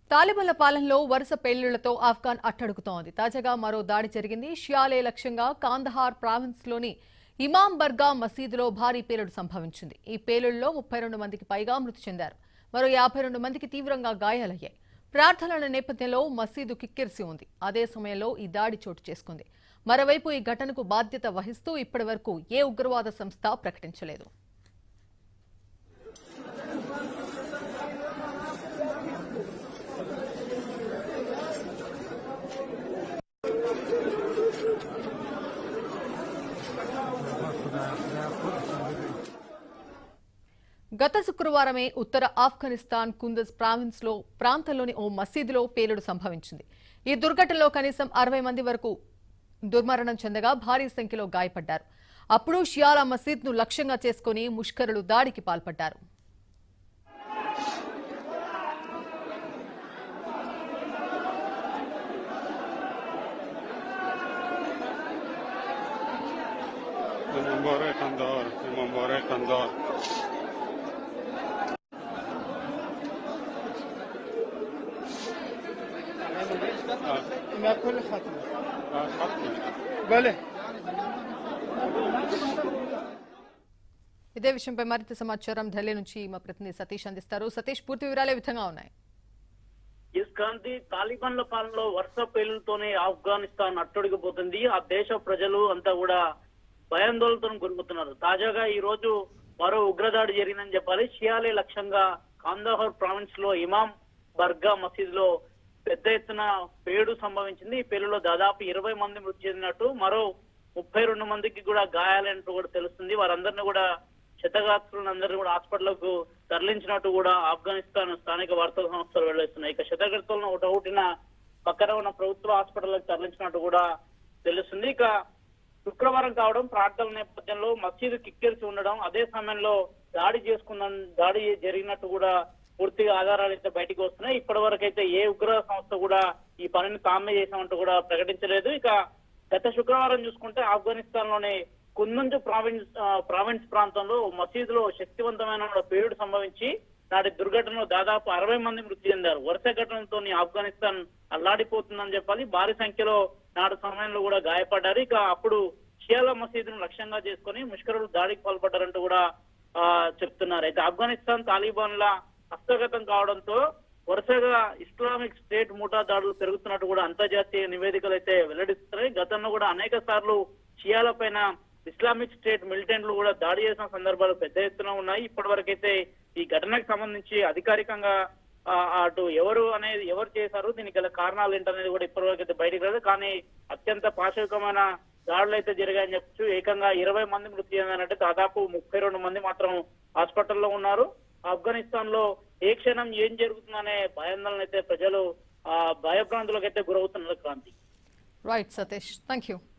తాలిబాన్ల పాలనలో వరుస పేలుళ్లతో ఆఫ్ఘాన్ అట్టడుగుతోంది. తాజాగా మరో దాడి జరిగింది. షియాలే లక్ష్యంగా కాందహార్ ప్రావిన్స్లోని ఇమాం బర్గా మసీదులో భారీ పేలుడు సంభవించింది. ఈ పేలుళ్లలో 32 మందికి పైగా మృతి చెందారు. మరో 52 మందికి తీవ్రంగా గాయాలయ్యాయి. ప్రార్థనల నేపథ్యంలో మసీదు కిక్కిరిసి ఉంది. అదే సమయంలో ఈ దాడి చోటు చేసుకుంది. మరోవైపు ఈ ఘటనకు బాధ్యత వహిస్తూ ఇప్పటివరకు ఏ ఉగ్రవాద సంస్థ ప్రకటించలేదు. గత శుక్రవారమే ఉత్తర ఆఫ్ఘనిస్తాన్ కుందజ్ ప్రాంతంలోని ఓ మసీదులో పేలుడు సంభవించింది. ఈ దుర్ఘటనలో కనీసం 60 మంది వరకు దుర్మరణం చెందగా భారీ సంఖ్యలో గాయపడ్డారు. అప్పుడు షియాలా మసీద్ను లక్ష్యంగా చేసుకుని ముష్కరులు దాడికి పాల్పడ్డారు. ఇదే విషయంపై మరింత సమాచారం ఢిల్లీ నుంచి మా ప్రతినిధి సతీష్ అందిస్తారు. సతీష్, పూర్తి వివరాలు ఏ విధంగా ఉన్నాయి? క్రాంతి, తాలిబాన్ల పాలనలో వరుస పేలులతోనే ఆఫ్ఘనిస్తాన్ అట్టడిగిపోతుంది. ఆ దేశ ప్రజలు అంతా కూడా భయాందోళనతో గురవుతున్నారు. తాజాగా ఈ రోజు మరో ఉగ్రదాడి జరిగిందని చెప్పాలి. షియాలే లక్ష్యంగా కాందహార్ ప్రావిన్స్ లో ఇమాం బర్గా మసీదులో పెద్ద ఎత్తున పేలుడు సంభవించింది. ఈ పేలులో దాదాపు 20 మంది మృతి చెందినట్టు, మరో 32 మందికి కూడా గాయాలైనట్టు కూడా తెలుస్తుంది. వారందరినీ కూడా క్షతగాత్రులందరినీ కూడా హాస్పిటల్కు తరలించినట్టు కూడా ఆఫ్ఘనిస్తాన్ స్థానిక వార్తా సంస్థలు వెల్లడిస్తున్నాయి. ఇక క్షతగాత్రులను ఒకటిన పక్కన ఉన్న ప్రభుత్వ హాస్పిటల్కి తరలించినట్టు కూడా తెలుస్తుంది. ఇక శుక్రవారం కావడం, ప్రార్థనల నేపథ్యంలో మసీదు కిక్కిరిసి ఉండడం, అదే సమయంలో దాడి జరిగినట్టు కూడా పూర్తిగా ఆధారాలు అయితే బయటకు వస్తున్నాయి. ఇప్పటి వరకు అయితే ఏ ఉగ్ర సంస్థ కూడా ఈ పనిని తామే చేసామంటూ కూడా ప్రకటించలేదు. ఇక గత శుక్రవారం చూసుకుంటే ఆఫ్ఘనిస్తాన్ లోని కుందుంజ్ ప్రావిన్స్ ప్రాంతంలో మసీదులో శక్తివంతమైన పేలుడు సంభవించి నాటి దుర్ఘటనలో దాదాపు 60 మంది మృతి చెందారు. వరుస ఘటనలతో ఆఫ్ఘనిస్తాన్ అల్లాడిపోతుందని చెప్పాలి. భారీ సంఖ్యలో నాటి సమయంలో కూడా గాయపడ్డారు. ఇక అప్పుడు షియాలా మసీదును లక్ష్యంగా చేసుకుని ముష్కరులు దాడికి పాల్పడ్డారంటూ కూడా చెప్తున్నారు. అయితే ఆఫ్ఘనిస్తాన్ తాలిబాన్ల హస్తగతం కావడంతో వరుసగా ఇస్లామిక్ స్టేట్ ముఠా దాడులు పెరుగుతున్నట్టు కూడా అంతర్జాతీయ నివేదికలు అయితే వెల్లడిస్తున్నాయి. గతంలో కూడా అనేక సార్లు షియాల పైన ఇస్లామిక్ స్టేట్ మిలిటెంట్లు కూడా దాడి చేసిన సందర్భాలు పెద్ద ఎత్తున ఉన్నాయి. ఇప్పటి వరకైతే ఈ ఘటనకు సంబంధించి అధికారికంగా అటు ఎవరు చేశారు, దీనికి గల కారణాలు ఏంటనేది కూడా ఇప్పటి అయితే బయటకు రాదు. కానీ అత్యంత పాశవికమైన దాడులు అయితే జరిగాయని చెప్పచ్చు. ఏకంగా 20 మంది మృతి చెందారంటే దాదాపు 32 మంది మాత్రం హాస్పిటల్లో ఉన్నారు. ఆఫ్ఘనిస్తాన్ లో ఏ క్షణం ఏం జరుగుతుందనే భయాందోళన అయితే ప్రజలు భయభ్రాంతులకు అయితే గురవుతున్నారు. Kranthi. Right Satish, thank you.